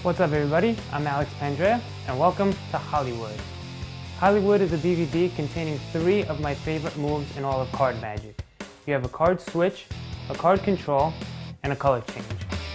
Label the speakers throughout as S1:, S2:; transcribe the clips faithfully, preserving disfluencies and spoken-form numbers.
S1: What's up everybody, I'm Alex Pandrea and welcome to Hollywood. Hollywood is a D V D containing three of my favorite moves in all of card magic. You have a card switch, a card control, and a color change.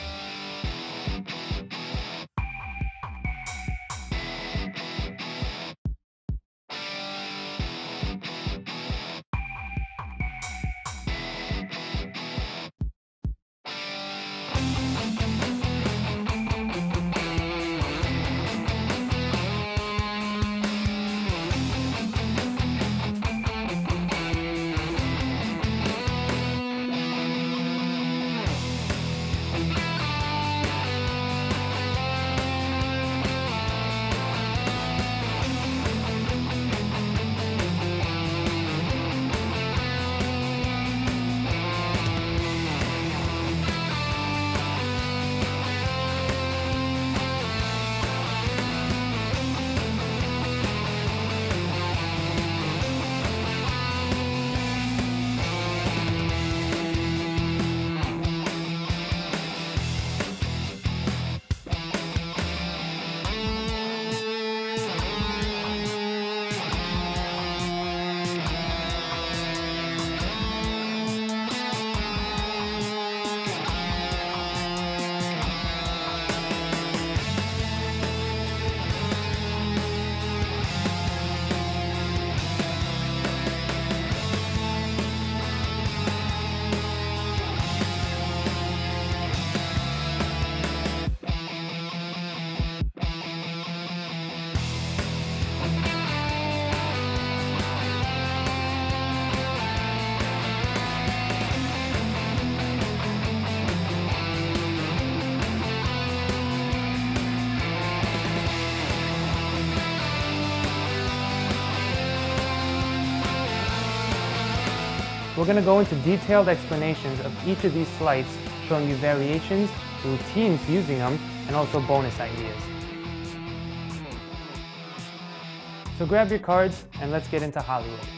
S1: We're going to go into detailed explanations of each of these sleights, showing you variations, routines using them, and also bonus ideas. So grab your cards and let's get into Hollywood.